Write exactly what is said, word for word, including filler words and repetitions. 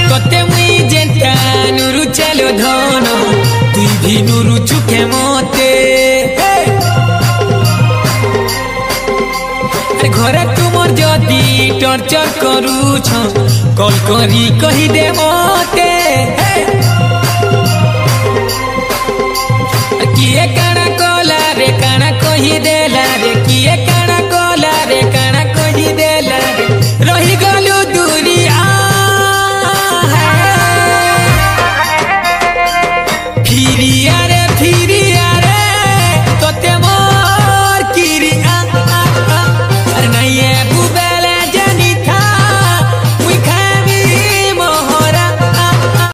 तोते मुई जेंता नुरु चलो धन तुई भी नुरु चुके मते घरे तुमर जदी टर्चर करू छ कॉल करी कही दे मते किए काना कोला रे काना कही देला रे